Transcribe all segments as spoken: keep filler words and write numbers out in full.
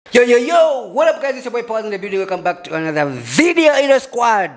Yo, yo, yo! What up, guys? It's your boy Pause in the video. Welcome back to another video in the squad.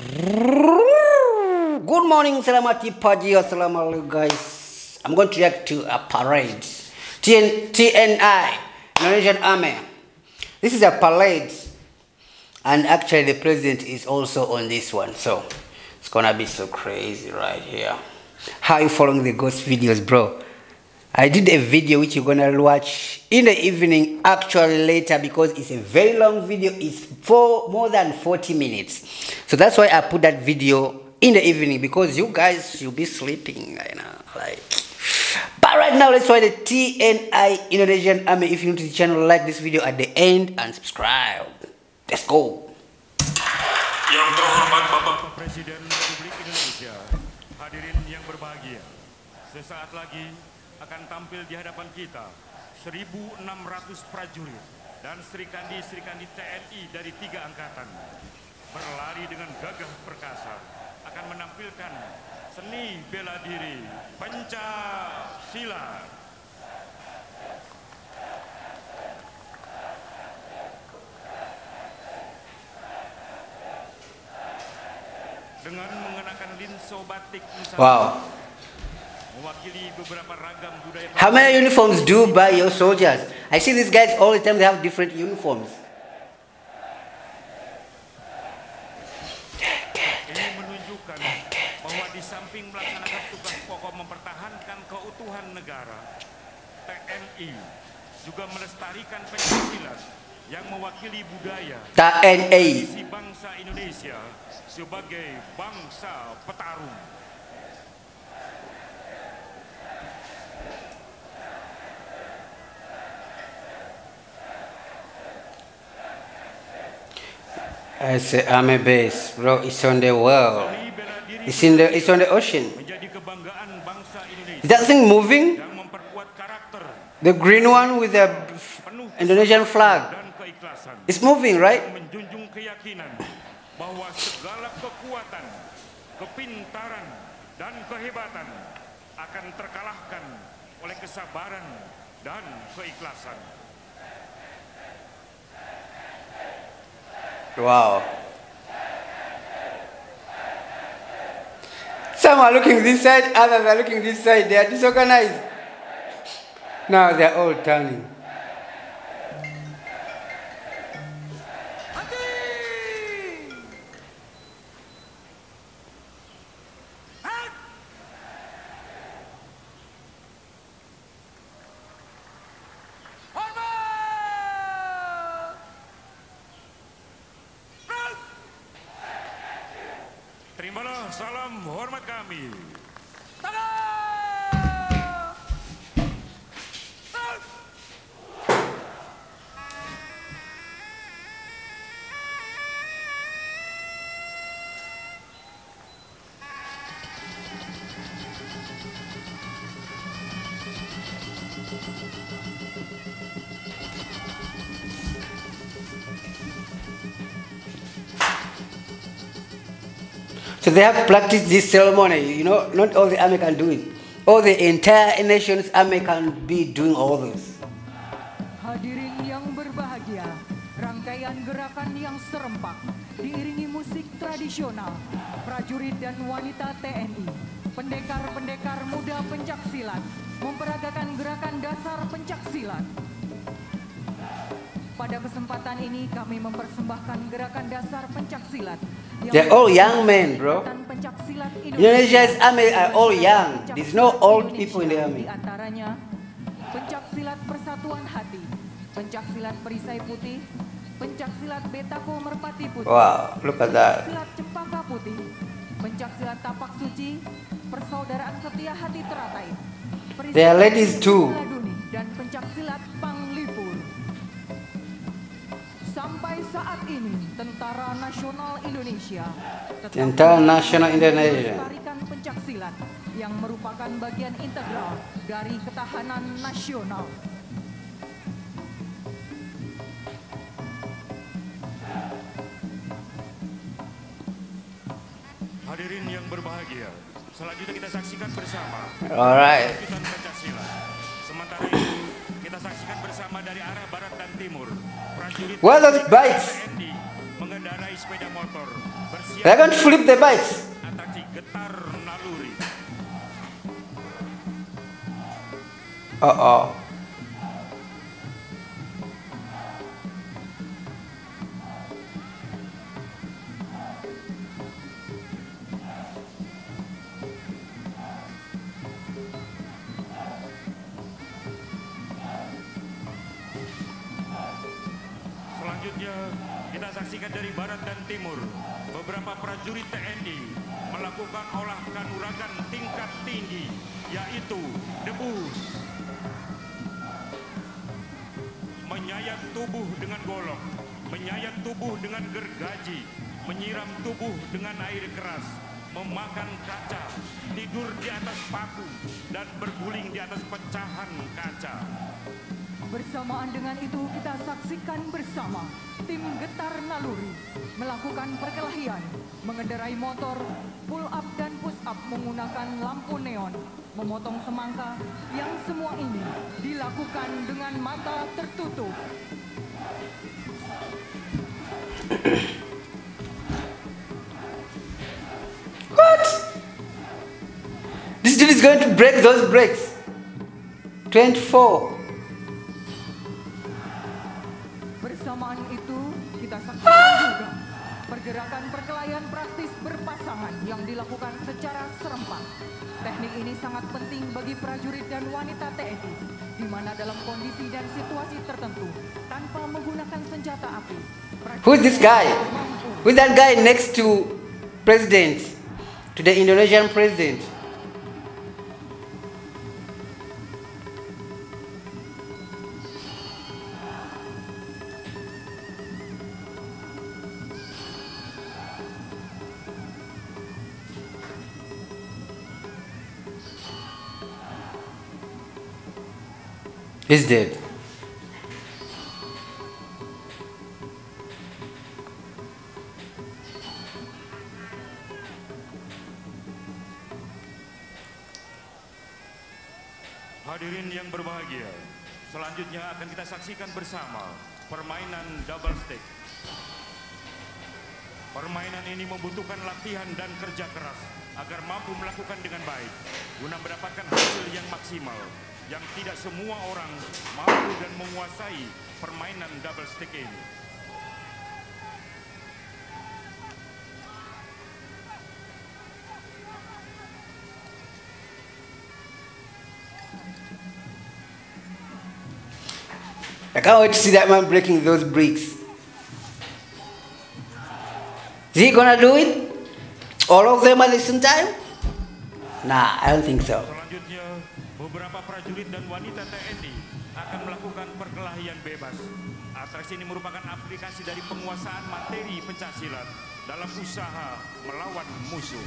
Good morning, selamat pagi, assalamualaikum, guys. I'm going to react to a parade. T N I, Indonesian Army. This is a parade, and actually the president is also on this one, so it's gonna be so crazy right here. How are you following the ghost videos, bro? I did a video which you're gonna watch in the evening, actually later, because it's a very long video. It's for more than forty minutes, so that's why I put that video in the evening, because you guys you'll be sleeping, you know, like. But right now, let's try the T N I Indonesian Army. If you're new to the channel, like this video at the end and subscribe. Let's go. Yang terhormat Bapak Presiden Republik Indonesia, hadirin yang berbahagia, sesaat lagi akan tampil di hadapan kita seribu enam ratus prajurit dan serikandi-serikandi T N I dari tiga angkatan berlari dengan gagah perkasa akan menampilkan seni bela diri Pancasila. Dengan mengenakan linso batik Nusantara. Wow. How many uniforms do you buy your soldiers? I see these guys all the time, they have different uniforms. Ini menunjukkan bahwa di samping melaksanakan tugas pokok mempertahankan keutuhan negara, T N I juga melestarikan pencaksilat yang mewakili budaya T N I bangsa Indonesia sebagai bangsa petarung. It's an army base, bro. It's on the world. It's in the. It's on the ocean. Is that thing moving? The green one with the Indonesian flag. It's moving, right? Menjunjung keyakinan bahwa segala kekuatan, kepintaran, dan kehebatan akan terkalahkan oleh kesabaran dan keikhlasan. Wow. Some are looking this side, others are looking this side. They are disorganized. Now they are all turning. Terimalah salam hormat kami. So they have practiced this ceremony. You know, not all the army can do it. All the entire nation's army can be doing all this. Hadirin yang berbahagia, rangkaian gerakan yang serempak diiringi musik tradisional, prajurit dan wanita T N I, pendekar-pendekar muda pencaksilat memperagakan gerakan dasar pencaksilat. Pada kesempatan ini kami mempersembahkan gerakan dasar pencaksilat. They're all young men, bro. Indonesia's army are all young. There's no old people in the army. Antaranya pencaksilat persatuan hati, pencaksilat perisai putih, pencaksilat betako merpati putih. Wow, look at that. Pencaksilat cempaka putih, pencaksilat tapak suci, persaudaraan setia hati teratai. They are ladies too. Dan pencaksilat panglipur. Sampai saat ini, Tentara Nasional Indonesia Tentara Nasional Indonesia melestarikan pencaksilat yang merupakan bagian integral dari ketahanan nasional. Hadirin yang berbahagia, selanjutnya kita saksikan bersama. Alright. Pancasila. Sementara itu kita saksikan bersama dari arah barat dan timur prajurit What are those bikes? T N I mengendarai sepeda motor bersiap They're going to flip the bikes. atraksi getar naluri. Uh-oh. Selanjutnya kita saksikan dari barat dan timur beberapa prajurit T N I melakukan olah kanuragan tingkat tinggi, yaitu debus. Menyayat tubuh dengan golok, menyayat tubuh dengan gergaji, menyiram tubuh dengan air keras, memakan kaca, tidur di atas paku, dan berguling di atas pecahan kaca. Bersamaan dengan itu kita saksikan bersama tim Getar Naluri melakukan perkelahian, mengendarai motor, pull up dan push up menggunakan lampu neon, memotong semangka, yang semua ini dilakukan dengan mata tertutup. What? This dude is going to break those brakes. twenty-four. Bersamaan itu kita saksikan juga pergerakan perkelahian praktis berpasangan yang dilakukan secara serempak. Teknik ini sangat penting bagi prajurit dan wanita T N I, di mana dalam kondisi dan situasi tertentu tanpa menggunakan senjata api. Who's this guy? Who's that guy next to president? To the Indonesian president? He's dead. Hadirin yang berbahagia, selanjutnya akan kita saksikan bersama permainan double stick. Permainan ini membutuhkan latihan dan kerja keras agar mampu melakukan dengan baik guna mendapatkan hasil yang maksimal, yang tidak semua orang mampu dan menguasai permainan double stick ini. I can't wait to see that man breaking those bricks. Is he gonna do it? All of them at the same time? Nah, I don't think so. Selanjutnya, beberapa prajurit dan wanita T N I akan melakukan perkelahian bebas. Atraksi ini merupakan aplikasi dari penguasaan materi pencaksilat dalam usaha melawan musuh.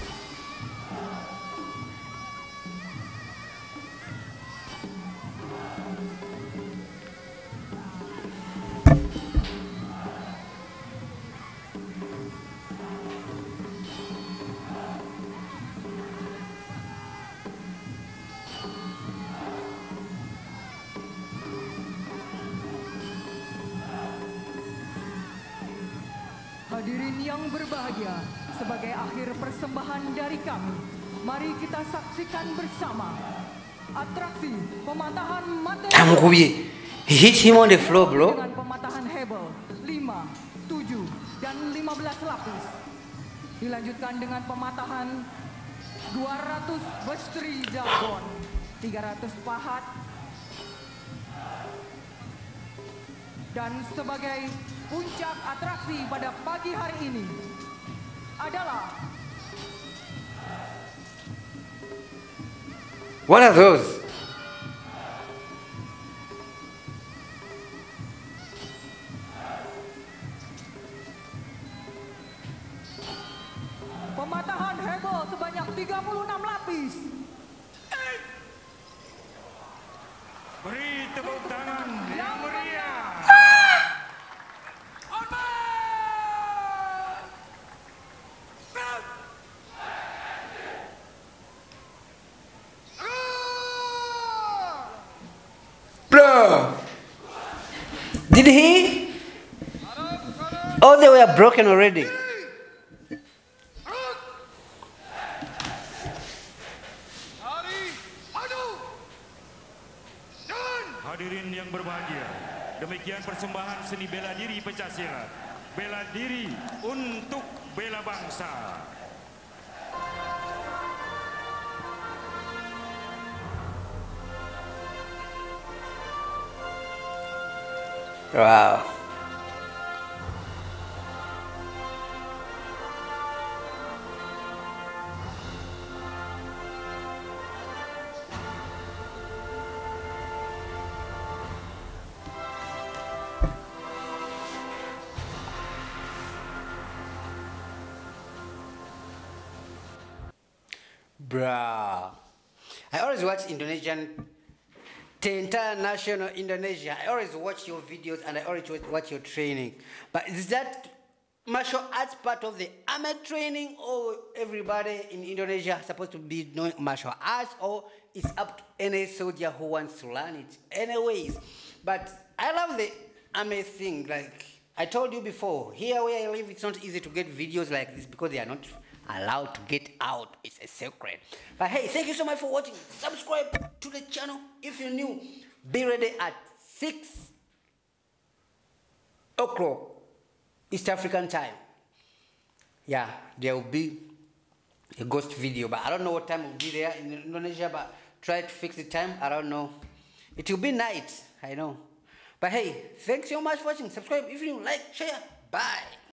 Hadirin yang berbahagia, sebagai akhir persembahan dari kami, mari kita saksikan bersama atraksi pematahan materi. Damn, Kobe. He hit him on the floor, bro. Dengan pematahan hebel lima, tujuh, dan lima belas lapis. Dilanjutkan dengan pematahan dua ratus bestri dagon, tiga ratus pahat. Dan sebagai puncak atraksi pada pagi hari ini adalah What are those? pematahan hebel sebanyak tiga puluh enam lapis. Beri tepuk tangan yang meriah. Bro, did he Oh, they were broken already. Hadirin yang berbahagia, demikian persembahan seni bela diri pencak silat. Bela diri untuk bela bangsa. Wow. Bruh. I always watch Indonesian, the entire national Indonesia. I always watch your videos and I always watch your training. But is that martial arts part of the army training, or everybody in Indonesia is supposed to be knowing martial arts, or it's up to any soldier who wants to learn it? Anyways, but I love the army thing. Like I told you before, here where I live, it's not easy to get videos like this because they are not allowed to get out. It's a secret. But hey, thank you so much for watching. Subscribe to the channel if you're new. Be ready at six o'clock East African time. Yeah, there will be a ghost video, but I don't know what time will be there in Indonesia, but try to fix the time. I don't know. It will be night, I know. But hey, thanks so much for watching. Subscribe if you like, share. Bye.